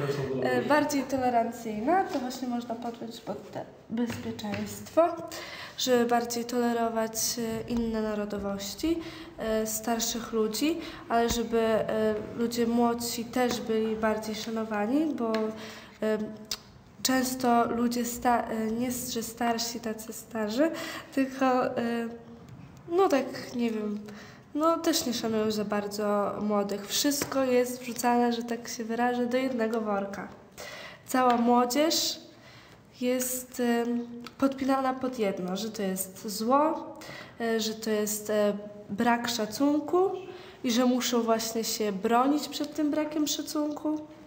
bardziej tolerancyjna, to właśnie można podjąć pod te bezpieczeństwo, żeby bardziej tolerować inne narodowości, starszych ludzi, ale żeby ludzie młodsi też byli bardziej szanowani, bo często ludzie, nie że starsi, tacy starzy, tylko no tak, nie wiem, no też nie szanują za bardzo młodych. Wszystko jest wrzucane, że tak się wyrażę, do jednego worka. Cała młodzież jest podpinana pod jedno, że to jest zło, że to jest brak szacunku i że muszą właśnie się bronić przed tym brakiem szacunku.